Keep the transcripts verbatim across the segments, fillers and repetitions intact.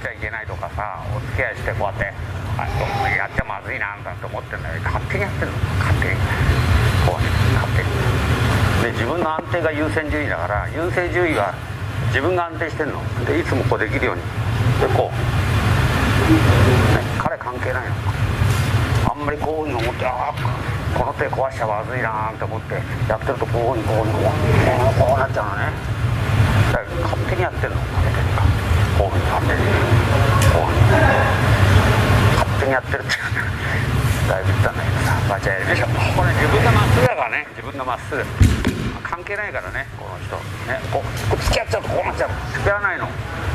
ちゃいけないとかさ、お付き合いしてこうやってあやっちゃまずいななんて思ってんだけど、勝手にやってるの、勝手にこうね、勝手にで自分の安定が優先順位だから、優先順位が自分が安定してるので、いつもこうできるようにでこう、ね、彼関係ないの。あんまりこういうふうに思って、ああこの手壊しちゃまずいなって思ってやってると、こういうふうにこういうふうにこうこうなっちゃうのね。だから勝手にやってるの、こういうふうに勝手にこういうふうに勝手にやってるってだいぶ言ったんだけどさ、バチャやりましょう。これ自分がまっすぐだからね、自分がまっすぐ関係ないからね、この人ね、こうこう付き合っちゃうとこうなっちゃう。付き合わないの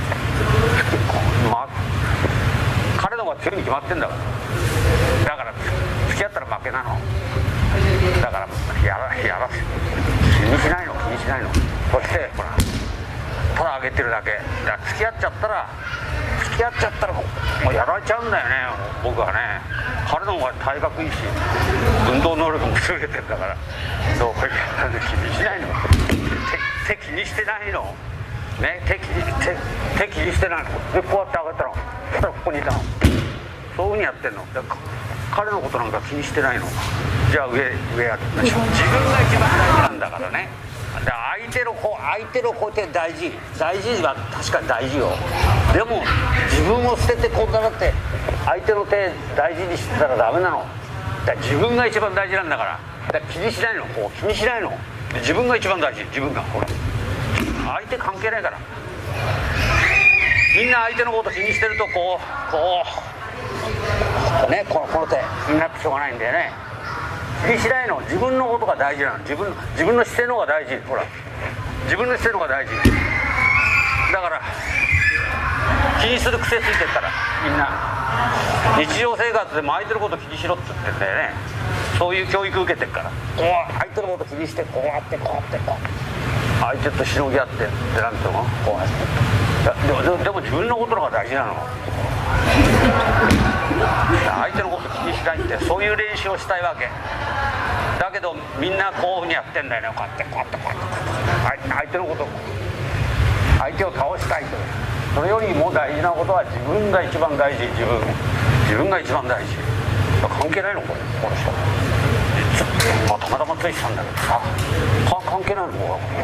ま彼の方が強いに決まってんだから。だから付き合ったら負けなの。だからやらやら気にしないの、気にしないの。そしてほらただ上げてるだけだから、付き合っちゃったら付き合っちゃったらもうやられちゃうんだよね、僕はね。彼の方が体格いいし運動能力も優れてるんだから、そう気にしないの。手, 手気にしてないのね、手気に手手気にしてないので、こうやって上げたの、そしたらここにいたの。そういうふうにやってんの。彼のことなんか気にしてないの。じゃあ上上やる。自分が一番大事なんだからね。だから相手の方相手の方って大事大事は確かに大事よ。でも自分を捨ててこんなだって相手の手大事にしてたらダメなの。だから自分が一番大事なんだから。だから気にしないの、こう気にしないの。で自分が一番大事、自分がほら相手関係ないから。みんな相手のこと気にしてるとこうこうね、このこの手気になってしょうがないんだよね。気にしないの。自分のことが大事なの。自分自分の姿勢の方が大事。ほら自分の姿勢の方が大事だから、気にする癖ついてるからみんな。日常生活でも相手のこと気にしろって言ってんだよね。そういう教育受けてるから、こう相手のこと気にしてこうやってこうやってこう相手としのぎ合ってってなんていうの、こうやってでもでもでも自分のことの方が大事なの。相手のこと気にしないって、そういう練習をしたいわけだけど、みんなこういうふうにやってんだよね。こうやってこうやってこうやって相手のこと相手を倒したいと。それよりも大事なことは自分が一番大事。自分自分が一番大事。関係ないのこれ、この人、まあ、たまたまついてたんだけどさ、関係ないのこれ、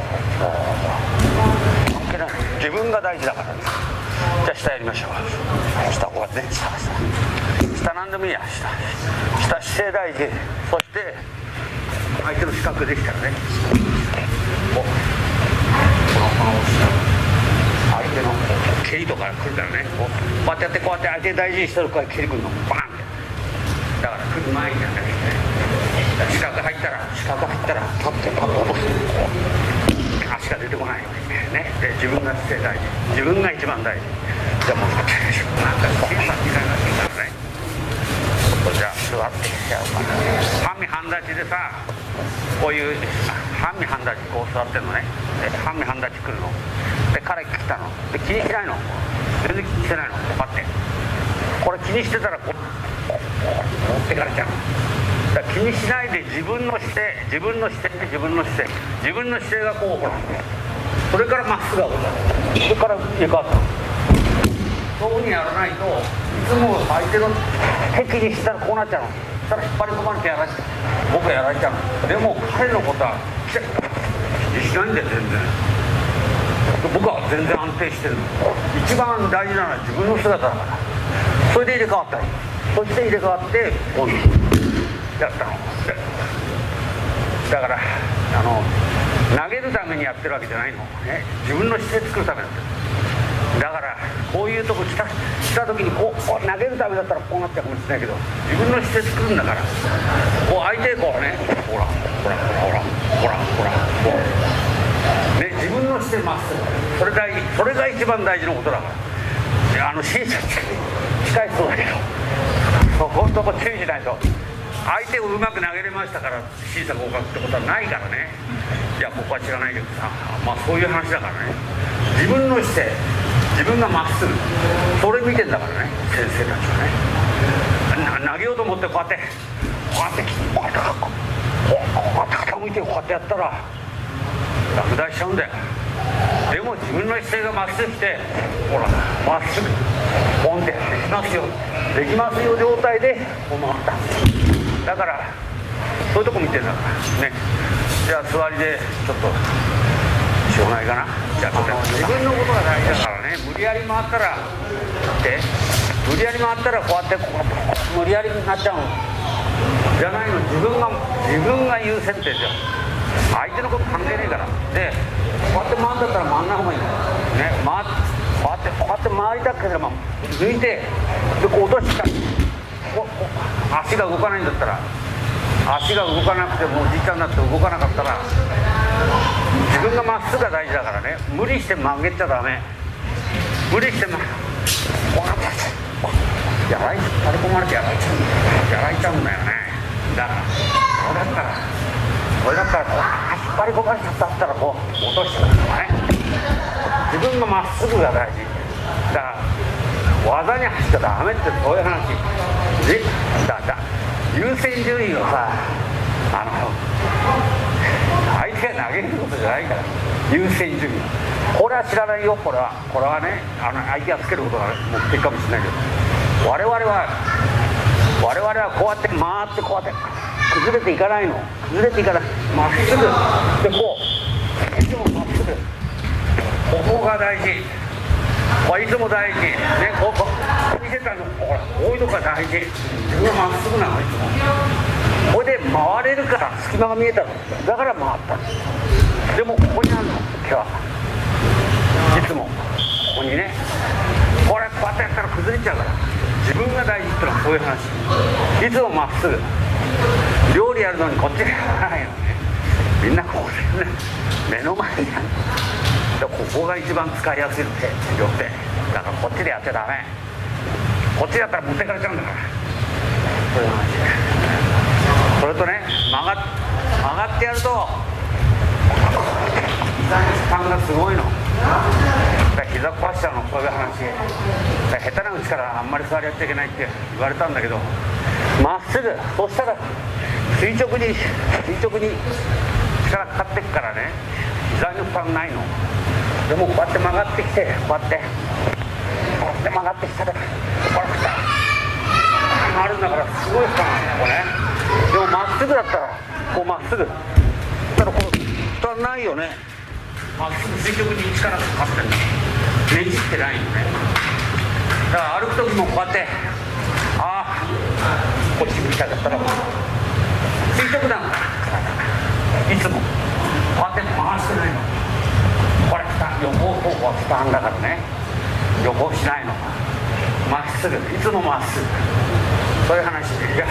関係ないの。自分が大事だからね。じゃあ下やりましょう。下こうやってね、下下下なんでもいいや。下下姿勢大事。そして相手の視覚できたらね、こうこのこの相手の蹴りとか来るからね、こうやってやってこうやって相手大事にしてるから蹴り来るのバーンって。だから来る前にやったらいいね。視覚入ったら視覚入ったらパッてパッと落とす。足が出てこないようにね。で自分が姿勢大事。自分が一番大事。じゃあもうなんか小さな時間がいいからね。ちょっとじゃあ座ってやろうかな。半身半立ちでさ、こういう半身半立ちこう座ってんのね。で半身半立ち来るので、彼来たので気にしないの。全然気にしてないの。パッてこれ気にしてたらこう持ってかれちゃう。だから気にしないで自分の姿勢自分の姿勢自分の姿勢自分の姿勢がこうほら、それからまっすぐ上がる。それから行かずそういうふうにやらないと、いつも相手の敵にしたらこうなっちゃうの。そしたら引っ張り込まれてやられちゃう。僕はやられちゃうの。でも彼のことは気にしないんだよ全然。僕は全然安定してるの。一番大事なのは自分の姿だから。それで入れ替わったり、そして入れ替わって今度やったの。だからあの投げるためにやってるわけじゃないの、ね、自分の姿勢作るためだってる。だからこういうとこ来た来た時にこう投げるためだったらこうなっちゃうかもしれないけど、自分の姿勢作るんだから、こう相手こうね、ほらほらほらほらほらほらね、自分の姿勢まっすぐ、それ大事。それが一番大事なことだから。あの審査近いそうだけど、そこんとこ注意しないと。相手をうまく投げれましたから審査合格ってことはないからね。いや僕は知らないけどさ、まあそういう話だからね。自分の姿勢、自分がまっすぐ、それ見てんだからね、先生たちはね。投げようと思ってこうやってこうやってこうやってこうやって傾いてこうやってやったら落第しちゃうんだよ。 でも自分の姿勢がまっすぐ来て、ほらまっすぐポンってできますよできますよ状態でこう回った。だからそういうとこ見てんだからね。じゃあ座りでちょっとしょうがないかな。じゃあちょっと自分のことが大事だからね。無理やり回ったらで無理やり回ったらこうやってこう無理やりになっちゃうのじゃないの。自分が自分が優先点じゃん。相手のこと関係ねえから。でこうやって回るんだったら回んない方がいいのね。回こうやってこうやって回りたければ抜いてでこう落としたここ足が動かないんだったら足が動かなくてもおじいちゃんだって動かなかったら自分がまっすぐが大事だからね。無理して曲げちゃダメ。無理して曲げやらい張り込まれてやられちゃうんだよやられちゃうんだよね。だからこれだったらこれだったらこう引っ張り込まれちゃったったらこう落としてくるとかね。自分がまっすぐが大事だから技に走っちゃダメってそういう話でだだ優先順位をさあの相手が投げることじゃないから優先順位これは知らないよ。これはこれはねあの相手がつけることが目的かもしれないけど我々は我々はこうやって回ってこうやって崩れていかないの。崩れていかないまっすぐでこういつもまっすぐここが大事。これいつも大事ね。ここ見せたのほらこういうとこが大事。自分はまっすぐなのいつも。これで回れるから隙間が見えたのだから回ったの。でもここにあるの今日はいつもここにねこれこうやってやったら崩れちゃうから自分が大事ってのはそういう話。いつもまっすぐ料理やるのにこっちがやらないのね。みんなこうね目の前にあるここが一番使いやすいの手両手だからこっちでやっちゃダメ。こっちやったら持ってかれちゃうんだからそういう話。それとね曲が曲がってやると膝に負担がすごいの。だから膝壊しちゃうのそういう話。だから下手なうちからあんまり座りやっちゃいけないって言われたんだけどまっすぐそしたら垂直に垂直に力かかってくからね膝に負担ないの。でもこうやって曲がってきてこうやってこうやって曲がってきたらこれ負担あるんだからすごい負担なのこれ。でもまっすぐだったらこうまっすぐだったらこう負担ないよね。まっすぐ垂直に力がかかってるのねじってないのね。だから歩く時もこうやってああこっち向きたかったら垂直だいつもこうやって回してないの。これ負担横方向は負担だからね横しないのまっすぐいつもまっすぐそういう話でいや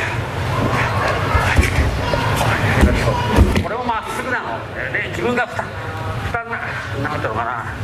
これもまっすぐなので自分が負担負担ななんていうのかな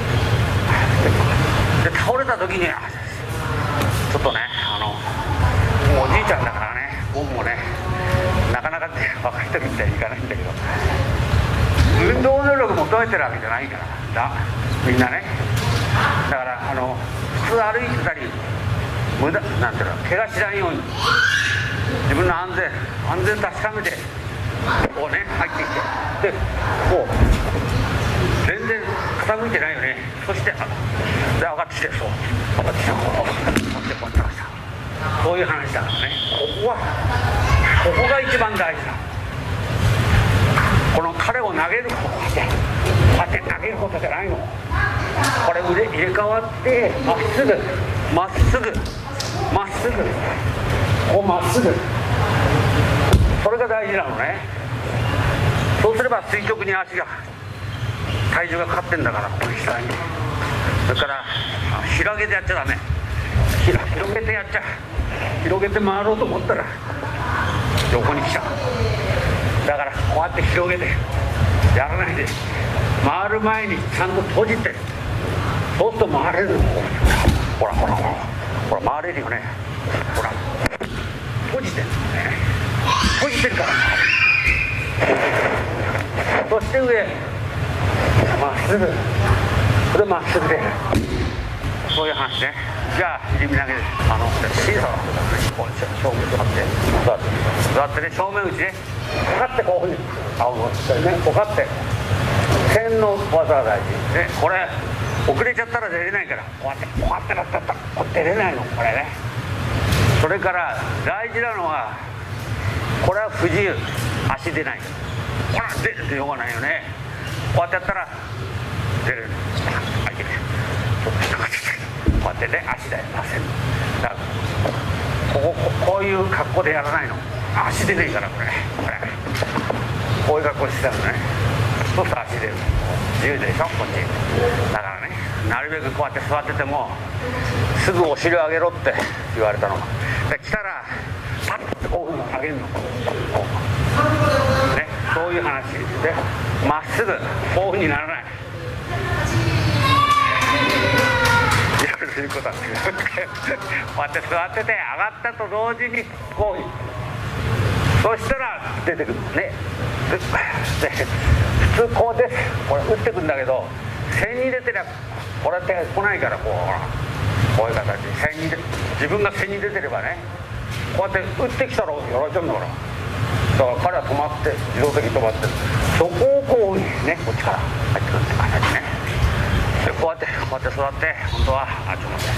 で倒れた時にちょっとねあのもうおじいちゃんだからね僕もねなかなか若い時みたいにいかないんだけど運動能力求めてるわけじゃないからだみんなね。だからあの普通歩いてたり無駄なんていうの怪我しないように自分の安全安全確かめてこうね入ってきてでこう全然傾いてないよね。そしてで上がってきてそう上がってきてこうこうやってこうやってましたそういう話だからね。ここはここが一番大事なの。この彼を投げることでこうやって投げることじゃないの。これ腕入れ替わってまっすぐまっすぐまっすぐこうまっすぐそれが大事なのね。そうすれば垂直に足が体重がかかってんだからこの下にそれから広げてやっちゃダメ。広げてやっちゃ広げて回ろうと思ったら横に来ちゃう。だからこうやって広げてやらないで回る前にちゃんと閉じてそうすると回れるの。ほらほらほらほら回れるよね。ほら閉じてるのね閉じてるから回る。そして上まっすぐこれまっすぐでそういう話ね。じゃあ指投げであの小さなこう正面座って座って座ってね正面打ちねかかってこういうふうにあねこうかって線の技が大事で、これ遅れちゃったら出れないから、こうやってこうやってなったらこう出れないの、これね。それから大事なのは、これは不自由、足出ない、ほら出出ようがないよね。こうやってやったら出れる、あいけない、こうやってね、足出ません。だからこここういう格好でやらないの、足出ねえから、これこれこういう格好してたのね。そうすると足出る、自由でしょ、こっちだからね。なるべくこうやって座っててもすぐお尻を上げろって言われたの。で来たらパッとこういうふうに上げるの、こう、ね、そういう話で、まっすぐこういうふうにならない、いろいろすることはこうやって座ってて、上がったと同時にこういう、そしたら出てくるね。で普通こうです、これ打ってくんだけど、線に出てりゃこれって来ないから、こうこういう形で線に出、自分が線に出てればね、こうやって打ってきたらやられちゃうんだから。だから彼は止まって、自動的に止まってる、そこをこうね、こっちから入ってくるって感じね。でこうやってこうやって座って、本当はあっちょっと待って、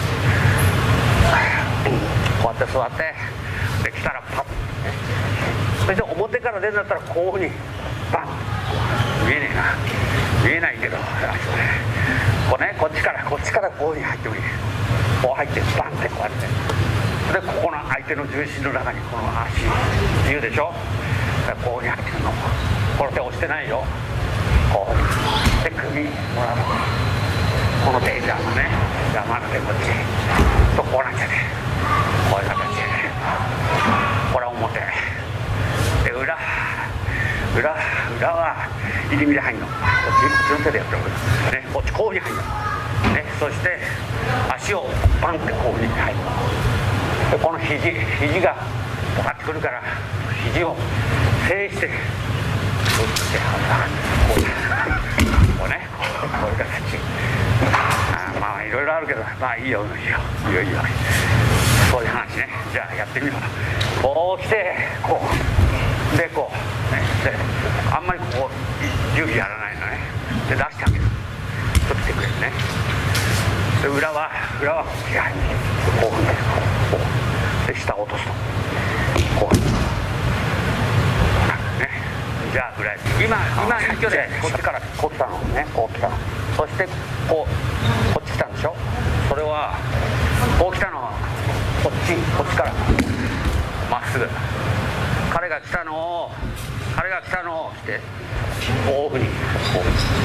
こうやって座って、で来たらパッ、それで表から出るんだったらこういうふうにバン、見えねえな、見えないけど、こうね、こっちからこっちからこういうふうに入ってもいい、こう入ってバンってこうやって、でここの相手の重心の中にこの足自由でしょ、だからこういうふうに入ってくるの、これ手押してないよ、こうで首もらう、この手邪魔ね、邪魔な手、こっちとこうなっちゃって、こういう形でね、これは表で、裏裏裏は入り身で入るの、こっちこっちの手でやっておく、ね、こっちこういうふうに入るの、ね、そして足をバンってこういうふうに入るので、この肘肘がバッてくるから、肘を制して、こうしてこうこうね、こういう形、あまあいろいろあるけど、まあいいよいいよいいよいいよ、そういう話ね。じゃあやってみよう。こう来てこうでこう、ね、であんまりこう重機やらないのね。で出してあげる、ちょっと来てくれるね。で裏は裏はこっち側にこう踏んでこうで下を落とすとこうね。じゃあ裏へ、今今一挙でこっちからこう来たのね、こう来たの、そしてこうこっち来たんでしょ。それはこう来たのはこっちこっちからまっすぐ、彼が来たのを彼が来たのを来てこういうふうにこう、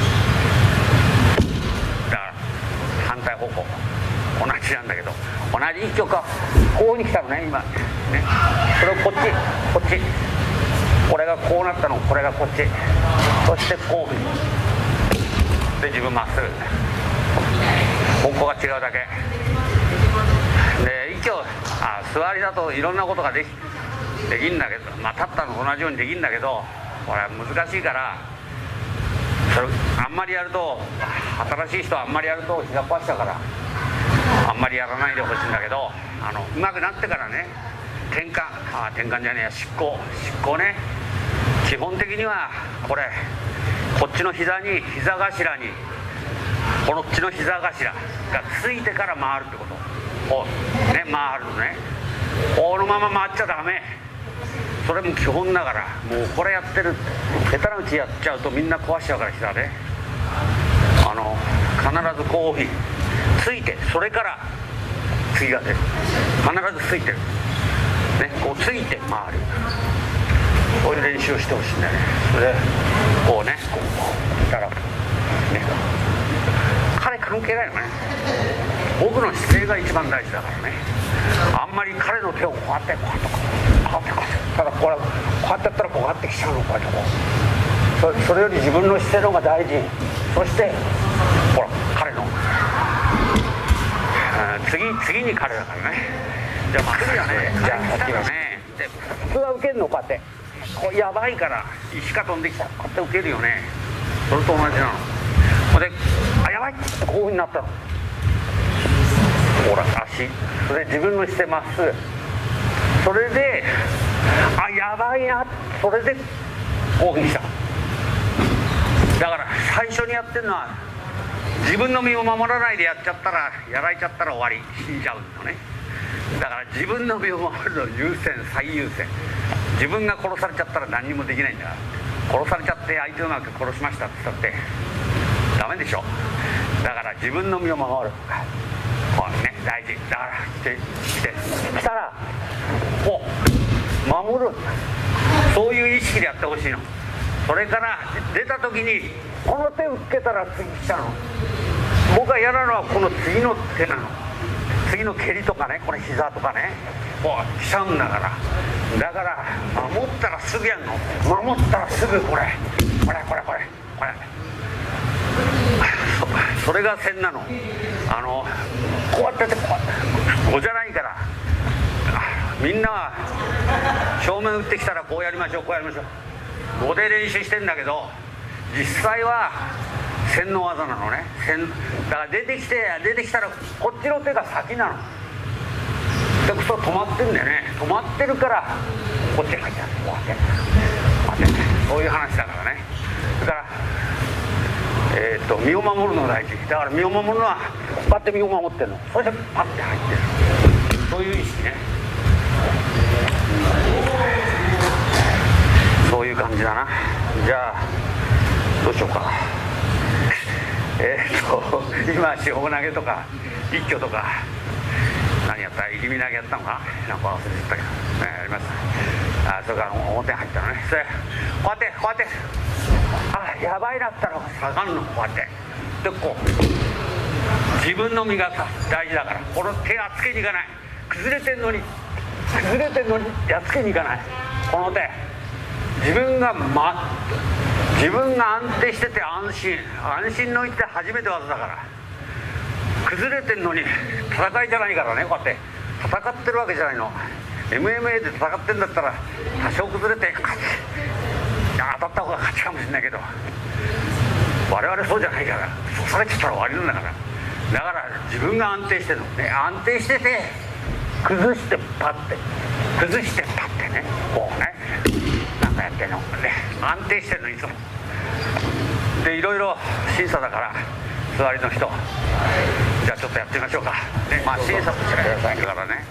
だから反対方向同じなんだけど、同じ一挙かこういうふうに来たのね今ね。それをこっちこっち、これがこうなったの、これがこっち、そしてこういうふうにで自分まっすぐ、方向が違うだけで、一応あ座りだといろんなことができできんだけど、まあ立ったのと同じようにできるんだけど、これは難しいから、それあんまりやると、新しい人はあんまりやると膝壊しちゃうから、あんまりやらないでほしいんだけど、あのうまくなってからね、転換あ転換じゃねえや、執行執行ね。基本的にはこれこっちの膝に膝頭にこっちの膝頭がついてから回るってこと、こうね回るのね。このまま回っちゃダメ、それも基本だから。もうこれやってる下手なうちやっちゃうとみんな壊しちゃうから、膝であの必ずこういうふうについて、それから次が出る、必ずついてるね、こうついて回る、こういう練習をしてほしいんだよね。それでこうね、こう来たらね、彼関係ないよね。僕の姿勢が一番大事だからね。あんまり彼の手をこうやってこうやってこうやってこうやって、ただこれこうやってやったらこうやってきちゃうの、こうやってこう、そ, それより自分の姿勢の方が大事。そしてほら彼の次次に彼だからね。じゃあまっすぐだね。じゃあさっきのね、で普通は受けるのこうやって、こうやばいから石が飛んできたらこうやって受けるよね。それと同じなの。であやばいってこういうふうになったの、ほら足、それ自分の姿勢まっすぐ、それであやばいな、それでこういうふうにした。 だから最初にやってるのは、自分の身を守らないでやっちゃったら、やられちゃったら終わり、死んじゃうのね。だから自分の身を守るの優先、最優先。自分が殺されちゃったら何にもできないんだから。殺されちゃって相手をうまく殺しましたって言ったってダメでしょ。だから自分の身を守る、こうね、大事だから。してしてしたらもう守る、そういう意識でやってほしいの。それから出た時にこの手をつけたら次来たの。僕が嫌なのはこの次の手なの。次の蹴りとかね、これ膝とかね、こう来ちゃうんだから。だから守ったらすぐやんの。守ったらすぐこれこれこれこれこれそ, それが線なの。あのこうやっててこうこうじゃないから。みんなは正面打ってきたらこうやりましょう、こうやりましょう、碁で練習してんだけど、実際は線の技なのね。線だから出てきて出てきたらこっちの手が先なの。でクソ止まってるんだよね。止まってるからこっちに入っちゃう。こうやってこうやってそういう話だからね。だからえー、っと身を守るのが大事だから。身を守るのはこうやって身を守ってるの。そしてパッて入ってる、そういう意識ね。そういう感じだな。じゃあどうしようか。えー、っと今四方投げとか一挙とか何やった入り身投げやったのかなんか忘れてたけど、ね、やりました。あそれから表に入ったのね。それこうやってこうやってあやばいなったら下がるの。こうやってでこう自分の身がさ大事だから。この手はつけにいかない。崩れてんのに崩れてんのにやっつけにいかない。この手自分が、ま、自分が安定してて安心安心の位置で初めて技だから。崩れてんのに戦いじゃないからね。こうやって戦ってるわけじゃないの。 エムエムエー で戦ってんだったら多少崩れて勝ち当たった方が勝ちかもしれないけど、我々そうじゃないから。刺されてたら終わりなんだから。だから自分が安定してるの、ね、安定してて崩してパッて崩してパッてね、こうねなんかやってんのね。安定してるのいつもで。いろいろ審査だから座りの人、じゃあちょっとやってみましょうか、ね。まあ審査としてくださいからね。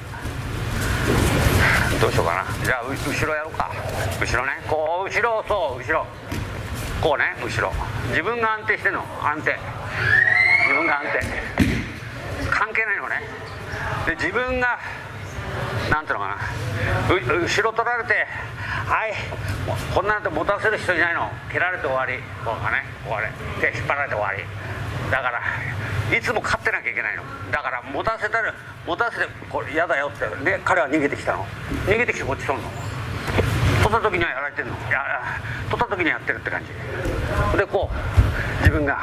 どうしようかな。じゃあ後ろやろうか。後ろね、こう後ろ、そう後ろこうね、後ろ自分が安定してるの。安定自分が安定関係ないのね。で自分がなんていうのかな、う後ろ取られてはいこんなんて持たせる人いないの。蹴られて終わり、こうかね終わりで引っ張られて終わりだから。いつも勝ってなきゃいけないの。だから持たせたら持たせてこれ嫌だよってで彼は逃げてきたの。逃げてきてこっち取るの。取った時にはやられてるの。いや取った時にやってるって感じで、こう自分が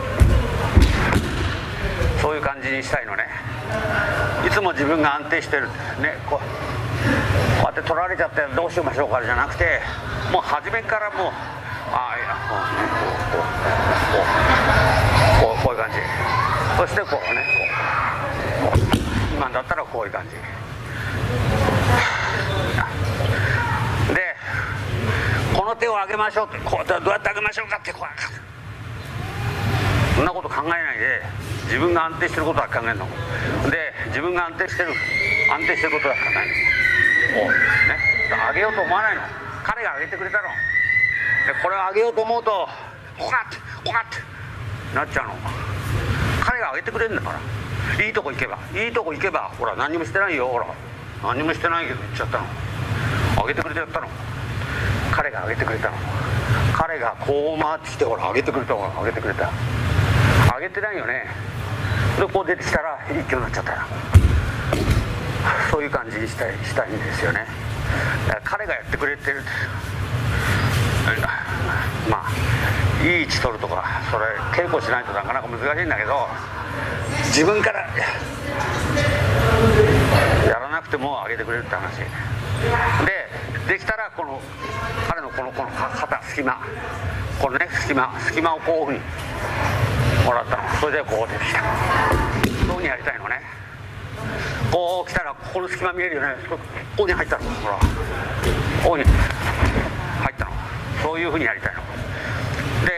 そういう感じにしたいのね。いつも自分が安定してるね。こうこうやって取られちゃってどうしましょうかじゃなくて、もう初めからもうああいやこうこうこうこうこういう感じ。そしてこうねこうこう今だったらこういう感じで、この手を上げましょうってこうどうやって上げましょうかってこうそんなこと考えないで自分が安定してることは考えるので、自分が安定してる安定してることは考えるの。こうね上げようと思わないの。彼が上げてくれたので、これを上げようと思うとこうなってこうなってなっちゃうの。彼が上げてくれるんだから。いいとこ行けばいいとこ行けばほら何にもしてないよ。ほら何にもしてないけど行っちゃったの。上げてくれてやったの。彼が上げてくれたの。彼がこう回ってきてほら上げてくれた。ほら上げてくれた。上げてないよね。でこう出てきたら一挙になっちゃったら、そういう感じにしたいしたいんですよね。だから彼がやってくれてる。まあいい位置取るとかそれ稽古しないとなかなか難しいんだけど、自分からやらなくても上げてくれるって話で、できたらこの彼のこのこの肩隙間このね隙間隙間をこういうふうにもらったの。それでこう出てきた。こうにやりたいのね。こう来たらここの隙間見えるよね。ここに入ったの。ほらここに入ったの。そういうふうにやりたいので、この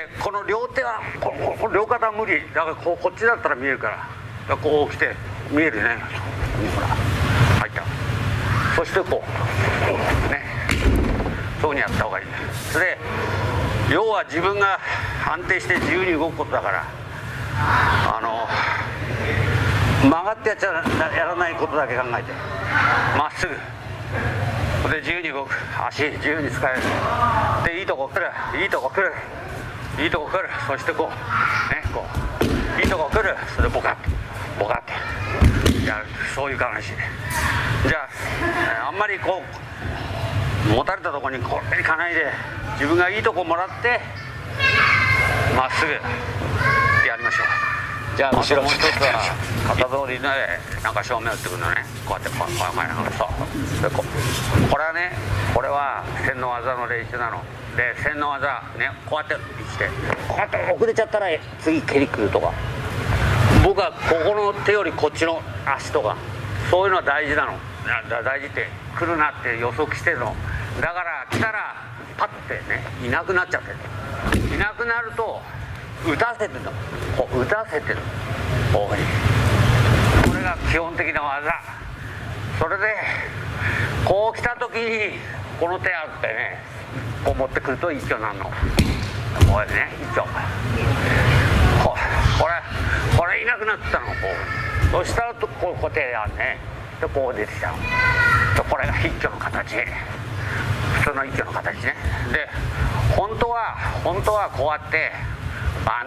の両手はここ両肩は無理だから、こうこっちだったら見えるから、だからこう来て見えるね、ほら入った。そしてこうね、そういうふうにやった方がいい。それで要は自分が安定して自由に動くことだから、あの曲がってやっちゃやらないことだけ考えて、まっすぐで自由に動く、足自由に使える。でいいとこ来る、いいとこ来る、いいとこ来る、そしてこうね、こういいとこ来る、それでボカッボカッてやる、そういう話。じゃああんまりこう持たれたところにこれいかないで、自分がいいとこもらってまっすぐやりましょう。じゃあ後ろもう一つは片通りでなんか正面打ってくるのね、こうやってこうこうやってそうでこう、これはね、これは線の技の練習なので、線の技ね、こうやってしてこうやって遅れちゃったら次蹴り来るとか、僕はここの手よりこっちの足とか、そういうのは大事なの。大事って来るなって予測してるのだから、来たらパッてねいなくなっちゃってる。いなくなると打たせてるの、こう打たせてる、こういうふうに。これが基本的な技。それでこう来た時にこの手あってね、こう持ってくると一挙になるの。これね一挙、ここれこれいなくなったの、こう。そしたらとこうこう手やんね、でこう出てきたの。これが一挙の形、普通の一挙の形ね。で本当は本当はこうやってバンって、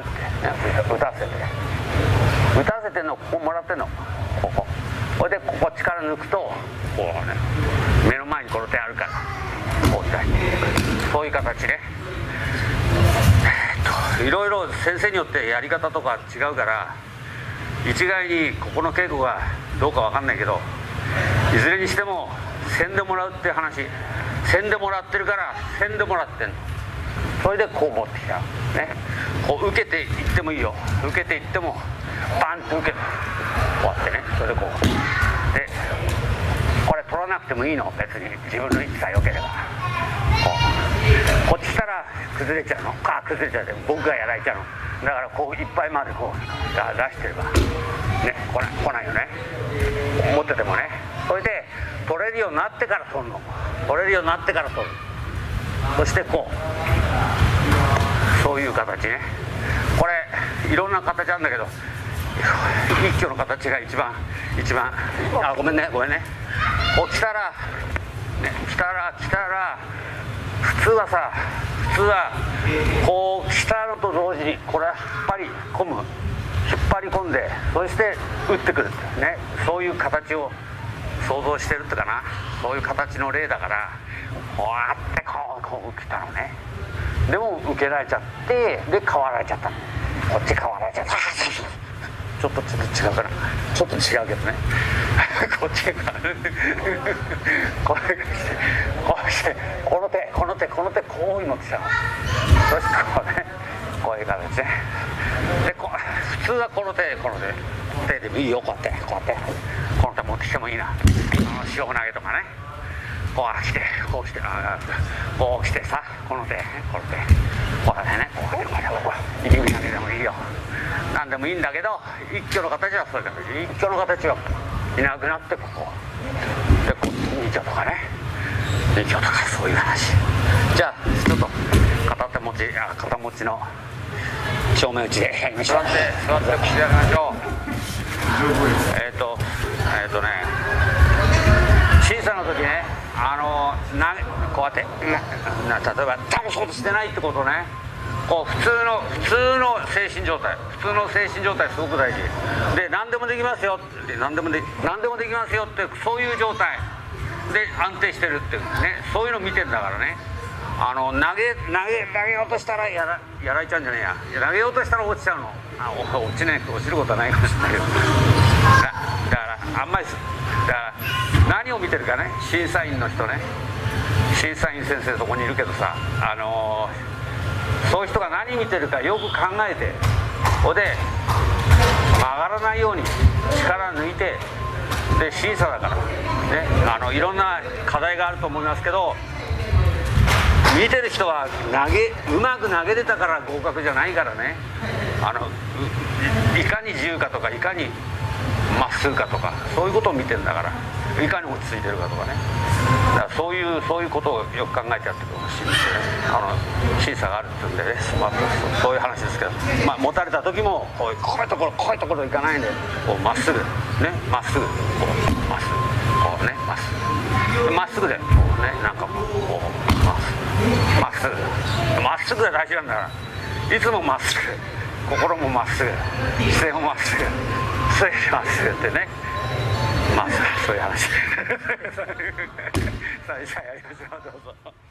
ね、打たせて打たせてんの、ここもらってんの、ここ。これでここ力抜くとこうね、目の前にこの手あるからこう痛い、そういう形ね。えー、っといろいろ先生によってやり方とか違うから、一概にここの稽古がどうかわかんないけど、いずれにしても線でもらうって話、線でもらってるから線でもらってんの。それでこう持ってきたね、こう受けていってもいいよ、受けていってもバンと受けてこうやってね、それでこうで、これ取らなくてもいいの、別に自分の位置さえ良ければ。こうこっち来たら崩れちゃうのか、崩れちゃうで僕がやられちゃうのだから、こういっぱいまでこう出してればね、来ない来ないよね、持っててもね。それで取れるようになってから取るの、取れるようになってから取る。そしてこう、そういう形ね。これいろんな形あるんだけど、一挙の形が一番一番あ、ごめんねごめんね。こう来たらね、来たら来たら普通はさ、普通はこう来たのと同時にこれは引っ張り込む、引っ張り込んで、そして打ってくるってね、そういう形を想像してるってかな、そういう形の例だから、こうやってこうこう来たのね。でも受けられちゃって、で変わられちゃった、こっち変わられちゃったちょっとちょっと違うかな、ちょっと違うけどねこっちがこれこうしてこの手この手この手こういう持ってきたの。そしてこうね、こういう形で、でこう普通はこの手この手手でもいいよ、こうやってこうやってこの手持ってきてもいいな、塩投げとかね、こう来てこう来てあこう来てさ、この手この手こうやってね、こうやってこうやってこう入り口投げでもいいよ、なんでもいいんだけど、一挙の形はそういう形、一挙の形はいなくなってここでこう二挙とかね、二挙とかそういう話。じゃあちょっと片手持ちあ片持ちの正面打ちでやりましょう。座って座って口でやりましょう。えっ、ー、とえっ、ー、とね審査の時ね、あのなこうやってなな例えば倒そうとしてないってことね、こう普通の普通の精神状態、普通の精神状態すごく大事で、何でもできますよって、何でもで何でもできますよって、そういう状態で安定してるっていうね、そういうの見てんだからね。あの投げ投げ投げようとしたらやらやられちゃうんじゃねえや、投げようとしたら落ちちゃうの。あ落ちない落ちることはないかもしれないけど、だだからあんまりだから何を見てるかね、審査員の人ね、審査員先生そこにいるけどさ、あのー、そういう人が何見てるかよく考えて、それで曲がらないように力抜いて、で審査だからね、あのいろんな課題があると思いますけど、 見てる人は投げうまく投げれたから合格じゃないからね。あの い, いかに自由かとかいかにまっすぐかとかそういうことを見てるんだから、いかに落ち着いてるかとかね。だからそういうそういうことをよく考えてやってほしいんですよね。あの審査があるっていうんでね、まあ、そういう話ですけど、まあ、持たれた時もこういうこういうところこういうところ行かないでこうまっすぐね、まっすぐこうまっすぐこうね、まっすぐまっすぐでこうね、なんかこうまっすぐまっすぐまっすぐが大事なんだから、いつもまっすぐ、心もまっすぐ、姿勢もまっすぐ、それまっすぐってね、まあそういう話さあじゃあやりましょう、どうぞ。